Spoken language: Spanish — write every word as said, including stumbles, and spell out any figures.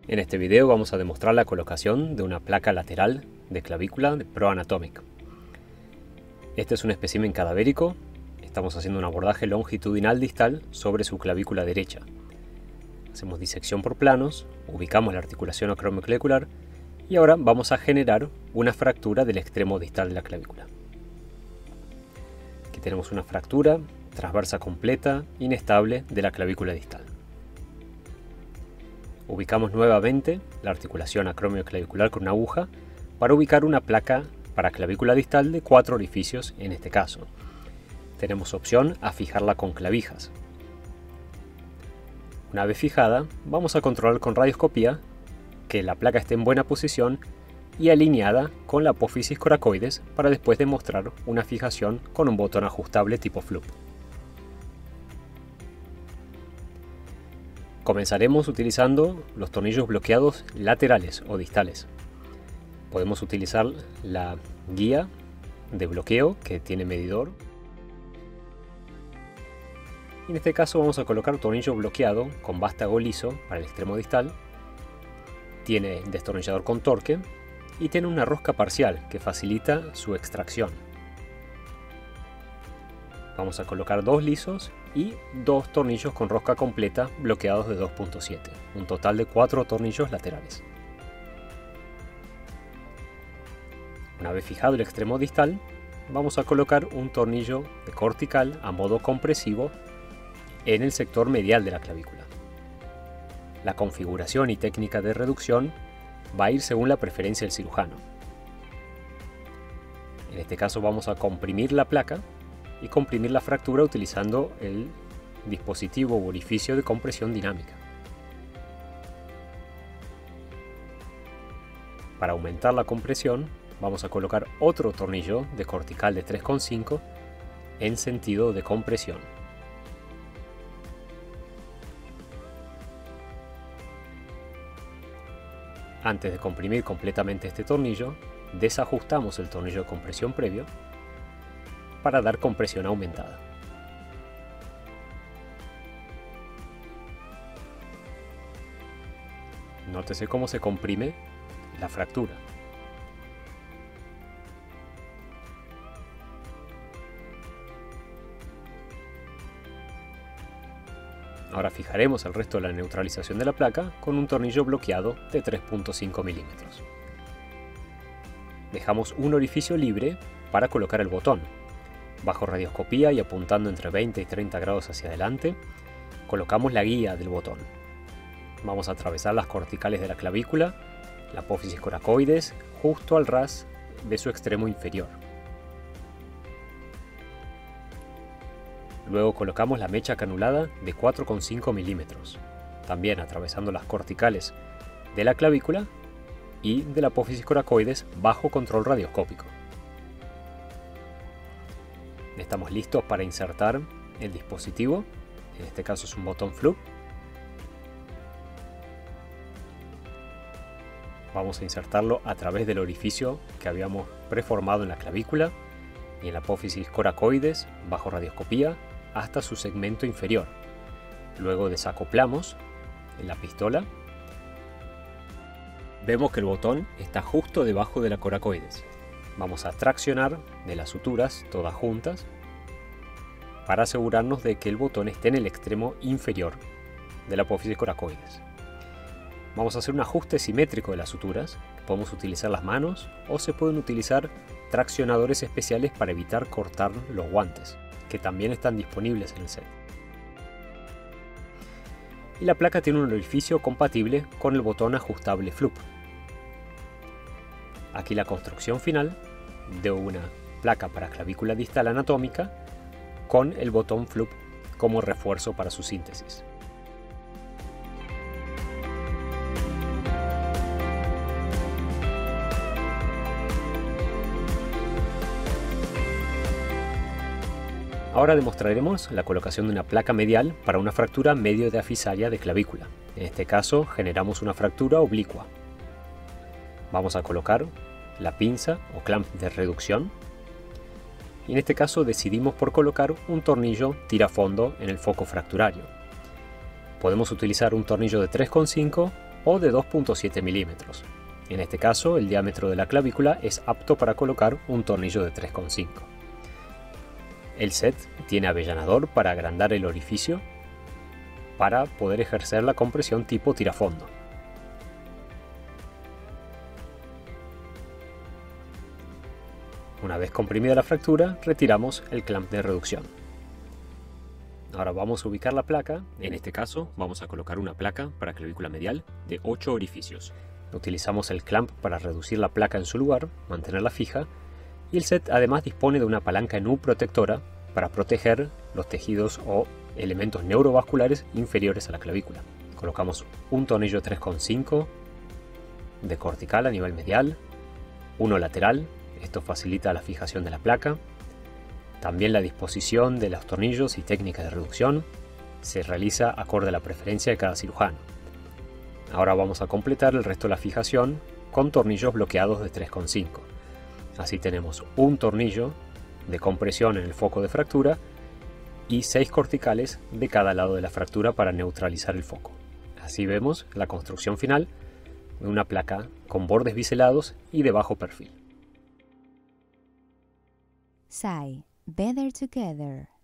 En este video vamos a demostrar la colocación de una placa lateral de clavícula de ProAnatomic. Este es un espécimen cadavérico. Estamos haciendo un abordaje longitudinal distal sobre su clavícula derecha. Hacemos disección por planos, ubicamos la articulación acromioclavicular y ahora vamos a generar una fractura del extremo distal de la clavícula. Aquí tenemos una fractura transversa completa, inestable de la clavícula distal. Ubicamos nuevamente la articulación acromioclavicular con una aguja para ubicar una placa para clavícula distal de cuatro orificios en este caso. Tenemos opción a fijarla con clavijas. Una vez fijada, vamos a controlar con radioscopía que la placa esté en buena posición y alineada con la apófisis coracoides para después demostrar una fijación con un botón ajustable tipo Floop. Comenzaremos utilizando los tornillos bloqueados laterales o distales. Podemos utilizar la guía de bloqueo que tiene medidor. En este caso vamos a colocar tornillo bloqueado con vástago liso para el extremo distal. Tiene destornillador con torque y tiene una rosca parcial que facilita su extracción. Vamos a colocar dos lisos y dos tornillos con rosca completa bloqueados de dos punto siete, un total de cuatro tornillos laterales. Una vez fijado el extremo distal, vamos a colocar un tornillo de cortical a modo compresivo en el sector medial de la clavícula. La configuración y técnica de reducción va a ir según la preferencia del cirujano. En este caso vamos a comprimir la placa y comprimir la fractura utilizando el dispositivo u orificio de compresión dinámica. Para aumentar la compresión vamos a colocar otro tornillo de cortical de tres coma cinco en sentido de compresión. Antes de comprimir completamente este tornillo, desajustamos el tornillo de compresión previo para dar compresión aumentada. Nótese cómo se comprime la fractura. Ahora fijaremos el resto de la neutralización de la placa con un tornillo bloqueado de tres punto cinco milímetros. Dejamos un orificio libre para colocar el botón. Bajo radioscopía y apuntando entre veinte y treinta grados hacia adelante, colocamos la guía del botón. Vamos a atravesar las corticales de la clavícula, la apófisis coracoides, justo al ras de su extremo inferior. Luego colocamos la mecha canulada de cuatro coma cinco milímetros, también atravesando las corticales de la clavícula y de la apófisis coracoides bajo control radioscópico. Estamos listos para insertar el dispositivo, en este caso es un botón Floop. Vamos a insertarlo a través del orificio que habíamos preformado en la clavícula y en la apófisis coracoides bajo radioscopía hasta su segmento inferior. Luego desacoplamos en la pistola. Vemos que el botón está justo debajo de la coracoides. Vamos a traccionar de las suturas todas juntas para asegurarnos de que el botón esté en el extremo inferior de la apófisis coracoides. Vamos a hacer un ajuste simétrico de las suturas. Podemos utilizar las manos o se pueden utilizar traccionadores especiales para evitar cortar los guantes, que también están disponibles en el set. Y la placa tiene un orificio compatible con el botón ajustable Floop. Aquí la construcción final de una placa para clavícula distal anatómica con el botón Floop como refuerzo para su síntesis. Ahora demostraremos la colocación de una placa medial para una fractura medio diafisaria de clavícula. En este caso generamos una fractura oblicua. Vamos a colocar la pinza o clamp de reducción y en este caso decidimos por colocar un tornillo tirafondo en el foco fracturario. Podemos utilizar un tornillo de tres coma cinco o de dos punto siete milímetros. En este caso, el diámetro de la clavícula es apto para colocar un tornillo de tres coma cinco. El set tiene avellanador para agrandar el orificio para poder ejercer la compresión tipo tirafondo. Una vez comprimida la fractura, retiramos el clamp de reducción. Ahora vamos a ubicar la placa. En este caso, vamos a colocar una placa para clavícula medial de ocho orificios. Utilizamos el clamp para reducir la placa en su lugar, mantenerla fija, y el set además dispone de una palanca en U protectora para proteger los tejidos o elementos neurovasculares inferiores a la clavícula. Colocamos un tornillo tres coma cinco de cortical a nivel medial, uno lateral. Esto facilita la fijación de la placa. También la disposición de los tornillos y técnicas de reducción se realiza acorde a la preferencia de cada cirujano. Ahora vamos a completar el resto de la fijación con tornillos bloqueados de tres coma cinco. Así tenemos un tornillo de compresión en el foco de fractura y seis corticales de cada lado de la fractura para neutralizar el foco. Así vemos la construcción final de una placa con bordes biselados y de bajo perfil. S A I, Better Together.